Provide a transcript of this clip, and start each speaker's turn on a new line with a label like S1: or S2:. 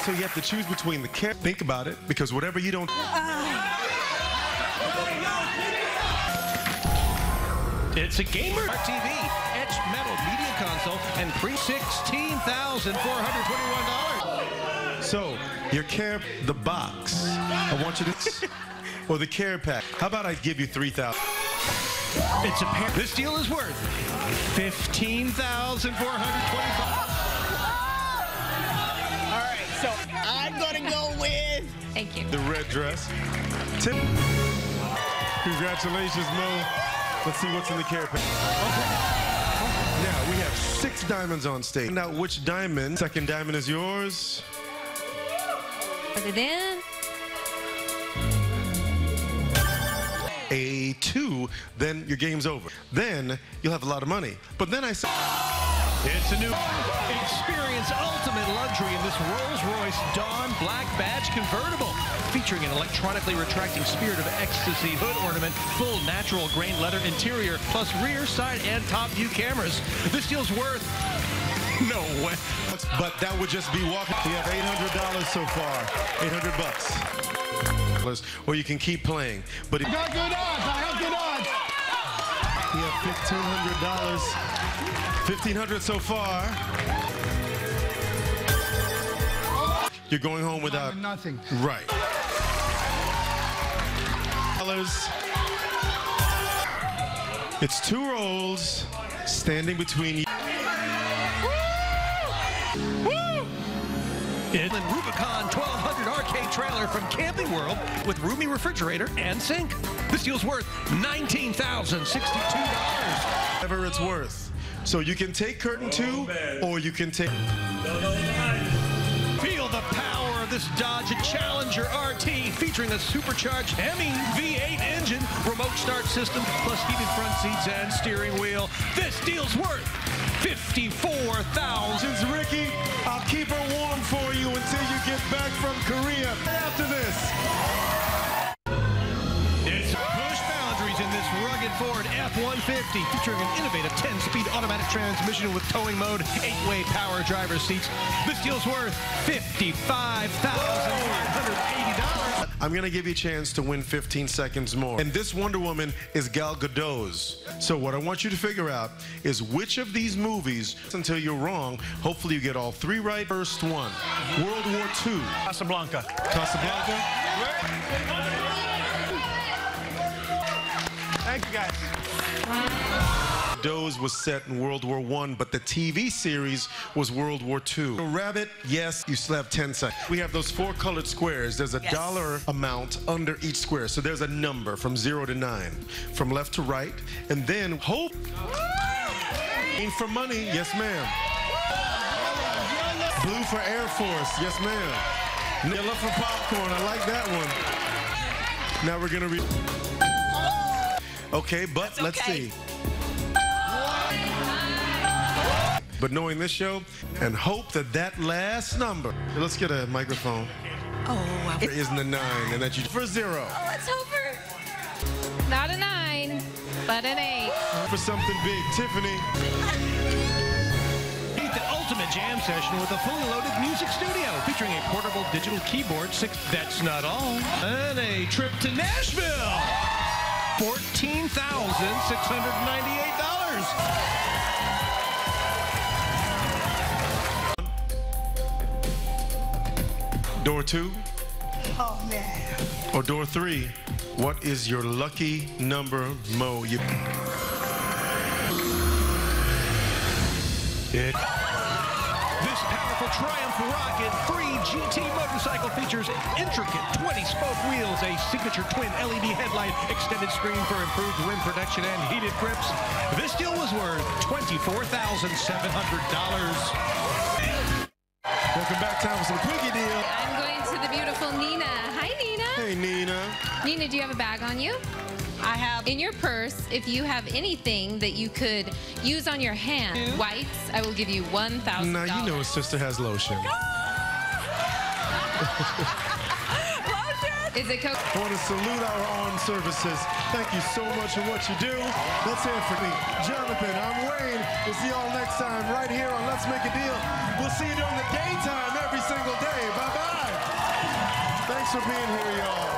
S1: So you have to choose between the care. Think about it, because whatever you don't.
S2: It's a gamer TV, etched metal media console, and $16,421.
S1: So your care, the box. I want you to, or the care pack. How about I give you $3,000?
S2: It's a pair. This deal is worth $15,425.
S3: All right, so I'm gonna go with.
S4: Thank you.
S1: The red dress. Congratulations, Mo. Let's see what's in the care pack. Okay. Now, we have 6 diamonds on stage. Now, which diamond? Second diamond is yours.
S4: Put it in.
S1: A 2, then your game's over. Then you'll have a lot of money. But then I said,
S2: It's a new experience ultimate luxury in this Rolls-Royce Dawn Black Badge convertible, featuring an electronically retracting Spirit of Ecstasy hood ornament, full natural grain leather interior, plus rear, side, and top view cameras. This deal's worth no way.
S1: but that would just be walking. We have $800 so far. $800. Or you can keep playing. But
S3: I got good odds. I have good odds.
S1: we have $1,500. $1,500 so far. You're going home without
S3: nothing.
S1: Right. It's 2 rolls standing between you.
S2: And Rubicon 1200 arcade trailer from Camping World with roomy refrigerator and sink. This deal's worth $19,062.
S1: Whatever it's worth. So you can take curtain 2, or you can take.
S2: Feel the power of this Dodge Challenger RT, featuring a supercharged Hemi V8 engine, remote start system, plus heated front seats and steering wheel. This deal's worth $54,000.
S1: Ricky, I'll keep her warm for you until you get back from Korea. After this.
S2: It's push boundaries in this rugged Ford F-150, featuring an innovative 10-speed automatic transmission with towing mode, 8-way power driver seats. This deal's worth $55,580.
S1: I'm going to give you a chance to win 15 seconds more. And this Wonder Woman is Gal Gadot's. So what I want you to figure out is which of these movies, until you're wrong, hopefully you get all 3 right. First one, World War II.
S2: Casablanca.
S1: Casablanca?
S3: Thank you, guys.
S1: Doze was set in World War I, but the TV series was World War II. Rabbit, yes, you still have 10 seconds. We have those 4 colored squares. There's a dollar amount under each square. So there's a number from 0 to 9, from left to right. And then hope. For money, yes, ma'am. Blue for Air Force, yes, ma'am. Yellow for popcorn, I like that one. Now we're gonna read. Okay, but let's see. But knowing this show, and hope that that last number, let's get a microphone.
S4: Oh, wow.
S1: Isn't a 9, and that you for 0.
S4: Oh, let's hope for not a 9, but an 8.
S1: For something big, Tiffany.
S2: The ultimate jam session with a fully loaded music studio, featuring a portable digital keyboard. That's not all. And a trip to Nashville. $14,698.
S1: Door 2?
S3: Oh, man.
S1: Or door 3? What is your lucky number, Mo?
S2: This powerful Triumph Rocket 3 GT motorcycle features intricate 20-spoke wheels, a signature twin LED headlight, extended screen for improved wind protection and heated grips. This deal was worth $24,700.
S1: Welcome back. Time for some quickie deal.
S4: I'm going to the beautiful Nina. Hi, Nina.
S1: Hey, Nina.
S4: Nina, do you have a bag on you?
S3: I have.
S4: In your purse, if you have anything that you could use on your hand, wipes, I will give you $1,000.
S1: Now, you know his sister has lotion.
S4: Is it Coke?
S1: I want to salute our armed services. Thank you so much for what you do. Let's hear it for me. Jonathan, I'm Wayne. We'll see you all next time right here on Let's Make a Deal. We'll see you during the daytime every single day. Bye-bye. Thanks for being here, y'all.